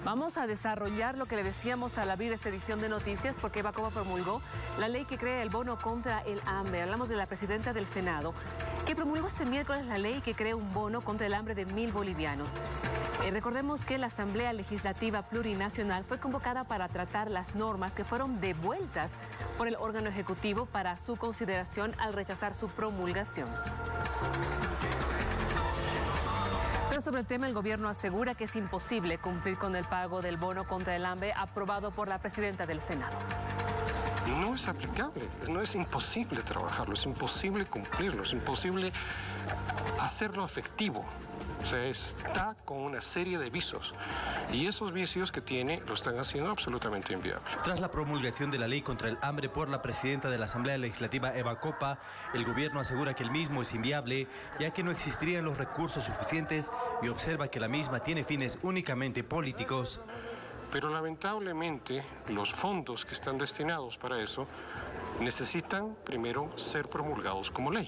Vamos a desarrollar lo que le decíamos al abrir esta edición de noticias, porque Evacopa promulgó la ley que crea el bono contra el hambre. Hablamos de la presidenta del Senado, que promulgó este miércoles la ley que crea un bono contra el hambre de 1.000 bolivianos. Recordemos que la Asamblea Legislativa Plurinacional fue convocada para tratar las normas que fueron devueltas por el órgano ejecutivo para su consideración al rechazar su promulgación. Pero sobre el tema, el gobierno asegura que es imposible cumplir con el pago del bono contra el hambre aprobado por la presidenta del Senado. No es aplicable, no es imposible trabajarlo, es imposible cumplirlo, es imposible hacerlo efectivo. O sea, está con una serie de vicios y esos vicios que tiene lo están haciendo absolutamente inviable. Tras la promulgación de la ley contra el hambre por la presidenta de la Asamblea Legislativa, Evacopa, el gobierno asegura que el mismo es inviable, ya que no existirían los recursos suficientes y observa que la misma tiene fines únicamente políticos. Pero lamentablemente los fondos que están destinados para eso necesitan primero ser promulgados como ley.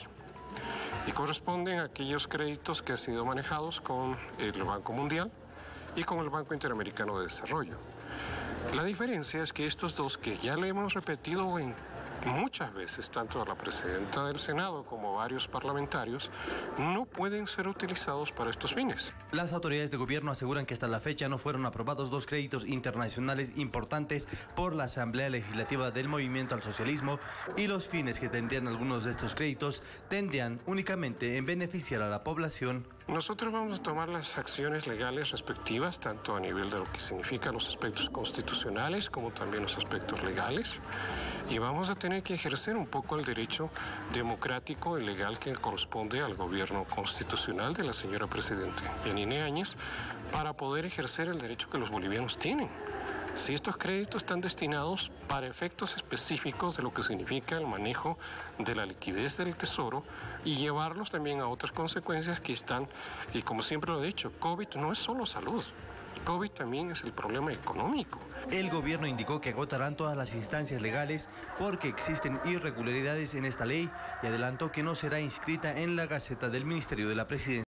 Y corresponden a aquellos créditos que han sido manejados con el Banco Mundial y con el Banco Interamericano de Desarrollo. La diferencia es que estos dos, que ya le hemos repetido muchas veces, tanto a la presidenta del Senado como a varios parlamentarios, no pueden ser utilizados para estos fines. Las autoridades de gobierno aseguran que hasta la fecha no fueron aprobados dos créditos internacionales importantes por la Asamblea Legislativa del Movimiento al Socialismo, y los fines que tendrían algunos de estos créditos tendrían únicamente en beneficiar a la población. Nosotros vamos a tomar las acciones legales respectivas, tanto a nivel de lo que significan los aspectos constitucionales como también los aspectos legales, y vamos a tener que ejercer un poco el derecho democrático y legal que corresponde al gobierno constitucional de la señora presidenta Yanine Áñez para poder ejercer el derecho que los bolivianos tienen. Si estos créditos están destinados para efectos específicos de lo que significa el manejo de la liquidez del tesoro y llevarlos también a otras consecuencias que están, y como siempre lo he dicho, COVID no es solo salud. COVID también es el problema económico. El gobierno indicó que agotarán todas las instancias legales porque existen irregularidades en esta ley y adelantó que no será inscrita en la Gaceta del Ministerio de la Presidencia.